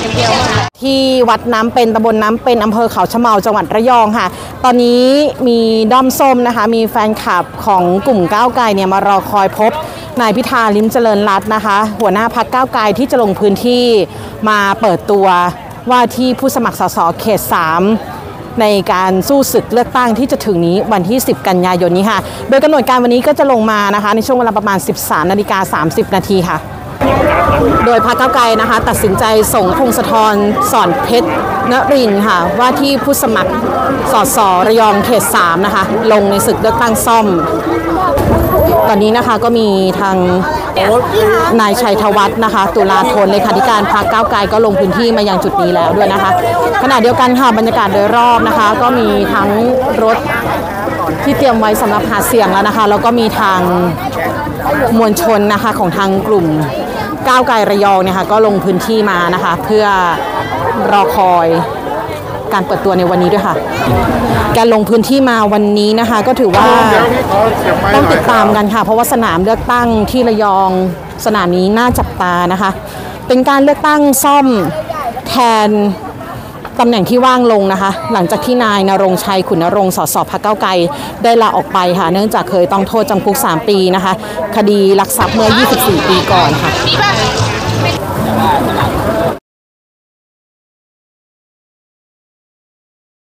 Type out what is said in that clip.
ที่วัดน้ำเป็นตำบลน้ำเป็นอำเภอเขาชะเมาจังหวัดระยองค่ะตอนนี้มีด้อมส้มนะคะมีแฟนคลับของกลุ่มก้าวไกลเนี่ยมารอคอยพบนายพิธาลิ้มเจริญรัตน์นะคะหัวหน้าพรรคก้าวไกลที่จะลงพื้นที่มาเปิดตัวว่าที่ผู้สมัครสสเขต 3ในการสู้ศึกเลือกตั้งที่จะถึงนี้วันที่ 10 กันยายนนี้ค่ะโดยกำหนดการวันนี้ก็จะลงมานะคะในช่วงเวลาประมาณ 13:30 นาทีค่ะโดยพรรคก้าวไกลนะคะตัดสินใจส่งพงศธรสอนเพชรนรินทร์ค่ะว่าที่ผู้สมัครสสระยองเขต 3นะคะลงในศึกเลือกตั้งซ่อมตอนนี้นะคะก็มีทางนายชัยธวัฒน์นะคะตุลาธนเลขาธิการพรรคก้าวไกลก็ลงพื้นที่มายังจุดนี้แล้วด้วยนะคะขณะเดียวกันค่ะบรรยากาศโดยรอบนะคะก็มีทั้งรถที่เตรียมไว้สำหรับหาเสียงแล้วนะคะแล้วก็มีทางมวลชนนะคะของทางกลุ่มก้าวไกลระยองเนี่ยค่ะก็ลงพื้นที่มานะคะเพื่อรอคอยการเปิดตัวในวันนี้ด้วยค่ะการลงพื้นที่มาวันนี้นะคะก็ถือว่าต้องติดตามกันค่ะเพราะว่าสนามเลือกตั้งที่ระยองสนามนี้น่าจับตานะคะเป็นการเลือกตั้งซ่อมแทนตำแหน่งที่ว่างลงนะคะหลังจากที่นายณรงค์ชัยขุนนรงค์สสพรรคก้าวไกลได้ลาออกไปค่ะเนื่องจากเคยต้องโทษจำคุก3 ปีนะคะคดีลักทรัพย์เมื่อ24 ปีก่อนค่ะ